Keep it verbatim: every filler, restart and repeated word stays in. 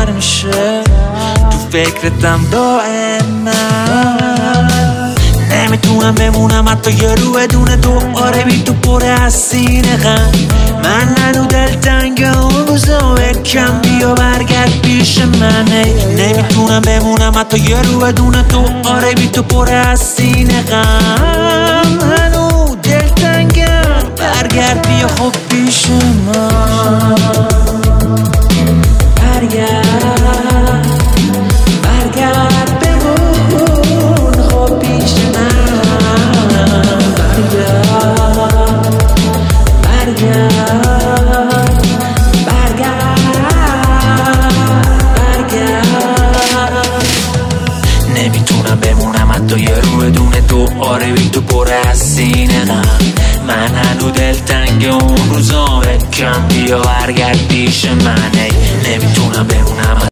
بهتر میشه، تو فکرتم دائما. نمیتونم بمونم حتی یه رو بدون تو، آره بی تو پر از سینه غم. من هنو دلتنگ اون روزا، بکم بیا برگرد پیش من. نمیتونم بمونم حتی یه رو بدون تو، آره بی تو پر از سینه غم. هنو دلتنگم برگرد بیا خب پیش من. برگرد برگرد بمون خب پیش من. برگرد برگرد برگرد. نمیتونم بمونم حتی یه رو بدون تو، آره بی تو پر از سینه غم. من هنو دلتنگ اون روزا، بکم بیا برگرد پیش من. نمیتونم بمونم